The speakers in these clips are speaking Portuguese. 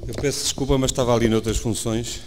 Eu peço desculpa, mas estava ali noutras funções.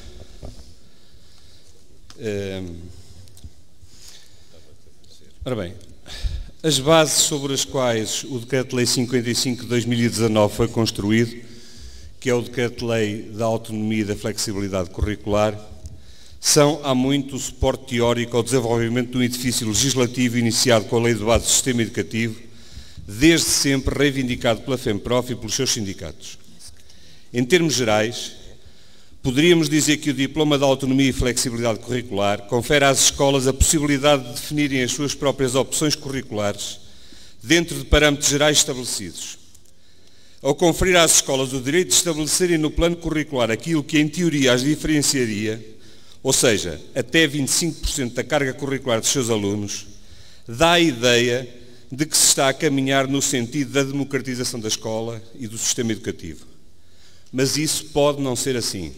Ora bem, as bases sobre as quais o Decreto-Lei 55 de 2019 foi construído, que é o Decreto-Lei da Autonomia e da Flexibilidade Curricular, são há muito o suporte teórico ao desenvolvimento de um edifício legislativo iniciado com a Lei de Base do Sistema Educativo, desde sempre reivindicado pela FEMPROF e pelos seus sindicatos. Em termos gerais, poderíamos dizer que o Diploma de Autonomia e Flexibilidade Curricular confere às escolas a possibilidade de definirem as suas próprias opções curriculares dentro de parâmetros gerais estabelecidos. Ao conferir às escolas o direito de estabelecerem no plano curricular aquilo que em teoria as diferenciaria, ou seja, até 25% da carga curricular dos seus alunos, dá a ideia de que se está a caminhar no sentido da democratização da escola e do sistema educativo. Mas isso pode não ser assim.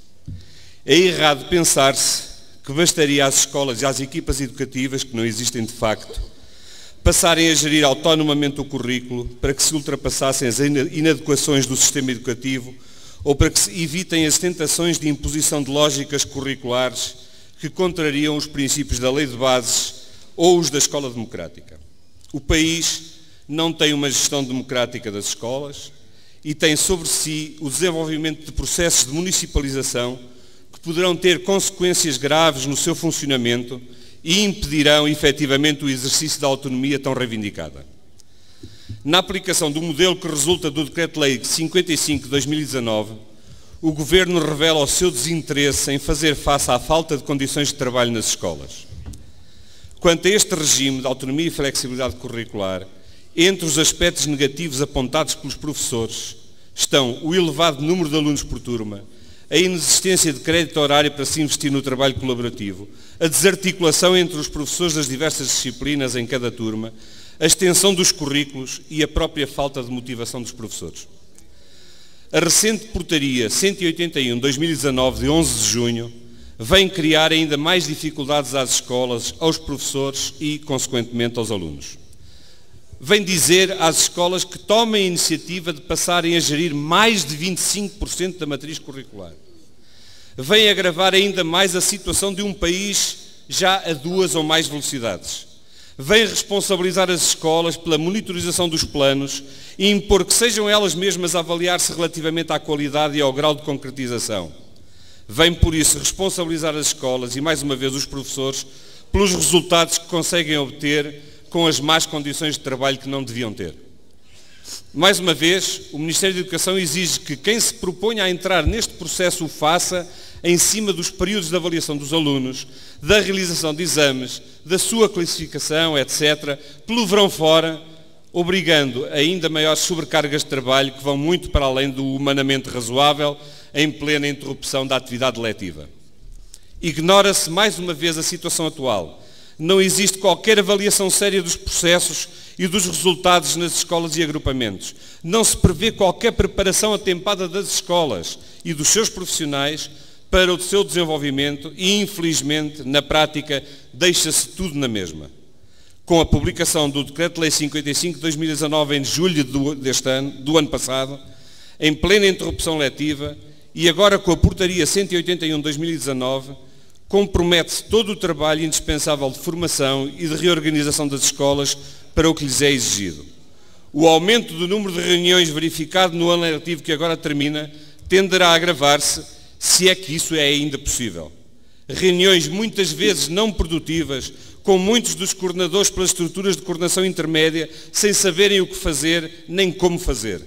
É errado pensar-se que bastaria às escolas e às equipas educativas, que não existem de facto, passarem a gerir autonomamente o currículo para que se ultrapassassem as inadequações do sistema educativo ou para que se evitem as tentações de imposição de lógicas curriculares que contrariam os princípios da lei de bases ou os da escola democrática. O país não tem uma gestão democrática das escolas e tem sobre si o desenvolvimento de processos de municipalização que poderão ter consequências graves no seu funcionamento e impedirão efetivamente o exercício da autonomia tão reivindicada. Na aplicação do modelo que resulta do Decreto-Lei 55 de 2019, o Governo revela o seu desinteresse em fazer face à falta de condições de trabalho nas escolas. Quanto a este regime de autonomia e flexibilidade curricular, entre os aspectos negativos apontados pelos professores estão o elevado número de alunos por turma, a inexistência de crédito horário para se investir no trabalho colaborativo, a desarticulação entre os professores das diversas disciplinas em cada turma, a extensão dos currículos e a própria falta de motivação dos professores. A recente Portaria 181/2019, de 11 de junho, vem criar ainda mais dificuldades às escolas, aos professores e, consequentemente, aos alunos. Vem dizer às escolas que tomem a iniciativa de passarem a gerir mais de 25% da matriz curricular. Vem agravar ainda mais a situação de um país já a duas ou mais velocidades. Vem responsabilizar as escolas pela monitorização dos planos e impor que sejam elas mesmas a avaliar-se relativamente à qualidade e ao grau de concretização. Vem, por isso, responsabilizar as escolas e, mais uma vez, os professores pelos resultados que conseguem obter com as más condições de trabalho que não deviam ter. Mais uma vez, o Ministério da Educação exige que quem se proponha a entrar neste processo o faça em cima dos períodos de avaliação dos alunos, da realização de exames, da sua classificação, etc., pelo verão fora, obrigando a ainda maiores sobrecargas de trabalho que vão muito para além do humanamente razoável em plena interrupção da atividade letiva. Ignora-se mais uma vez a situação atual. Não existe qualquer avaliação séria dos processos e dos resultados nas escolas e agrupamentos. Não se prevê qualquer preparação atempada das escolas e dos seus profissionais para o seu desenvolvimento e, infelizmente, na prática, deixa-se tudo na mesma. Com a publicação do Decreto-Lei 55 de 2019 em julho do ano passado, em plena interrupção letiva, e agora com a Portaria 181 de 2019, compromete-se todo o trabalho indispensável de formação e de reorganização das escolas para o que lhes é exigido. O aumento do número de reuniões verificado no ano letivo que agora termina tenderá a agravar-se, se é que isso é ainda possível. Reuniões muitas vezes não produtivas, com muitos dos coordenadores pelas estruturas de coordenação intermédia sem saberem o que fazer nem como fazer.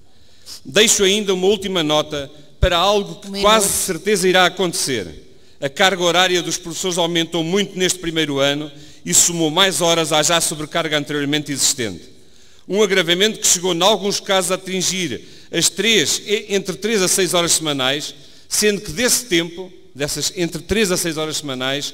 Deixo ainda uma última nota para algo que quase certeza irá acontecer. A carga horária dos professores aumentou muito neste primeiro ano e somou mais horas à já sobrecarga anteriormente existente. Um agravamento que chegou, em alguns casos, a atingir entre 3 a 6 horas semanais, sendo que desse tempo, dessas entre 3 a 6 horas semanais,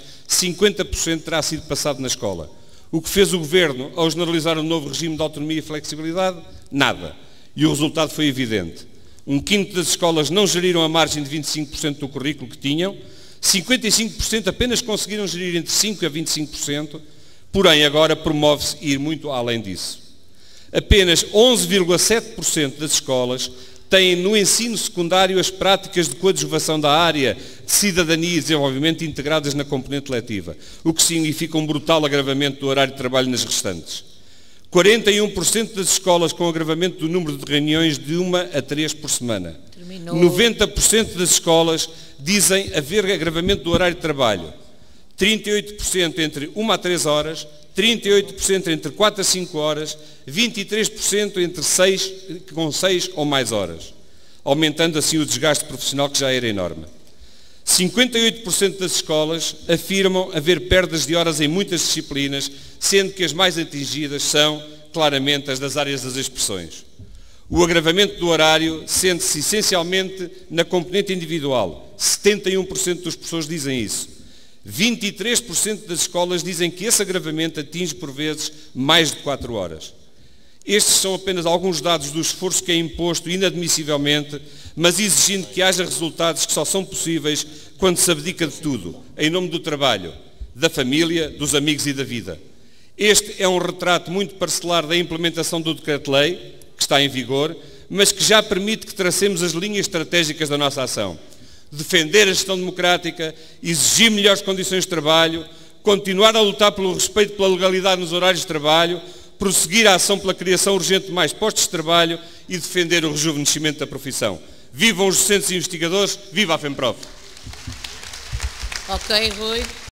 50% terá sido passado na escola. O que fez o Governo ao generalizar o novo regime de autonomia e flexibilidade? Nada. E o resultado foi evidente. 1/5 das escolas não geriram a margem de 25% do currículo que tinham, 55% apenas conseguiram gerir entre 5% a 25%, porém agora promove-se ir muito além disso. Apenas 11,7% das escolas têm no ensino secundário as práticas de coadjuvação da área de cidadania e desenvolvimento integradas na componente letiva, o que significa um brutal agravamento do horário de trabalho nas restantes. 41% das escolas com agravamento do número de reuniões de 1 a 3 por semana. 90% das escolas dizem haver agravamento do horário de trabalho. 38% entre 1 a 3 horas, 38% entre 4 a 5 horas, 23% entre 6 ou mais horas, aumentando assim o desgaste profissional que já era enorme. 58% das escolas afirmam haver perdas de horas em muitas disciplinas, sendo que as mais atingidas são, claramente, as das áreas das expressões. O agravamento do horário sente-se essencialmente na componente individual. 71% dos professores dizem isso. 23% das escolas dizem que esse agravamento atinge, por vezes, mais de 4 horas. Estes são apenas alguns dados do esforço que é imposto inadmissivelmente, mas exigindo que haja resultados que só são possíveis quando se abdica de tudo, em nome do trabalho, da família, dos amigos e da vida. Este é um retrato muito parcelar da implementação do Decreto-Lei, que está em vigor, mas que já permite que tracemos as linhas estratégicas da nossa ação. Defender a gestão democrática, exigir melhores condições de trabalho, continuar a lutar pelo respeito pela legalidade nos horários de trabalho, prosseguir a ação pela criação urgente de mais postos de trabalho e defender o rejuvenescimento da profissão. Vivam os docentes e investigadores, viva a FEMPROF! Ok, Rui.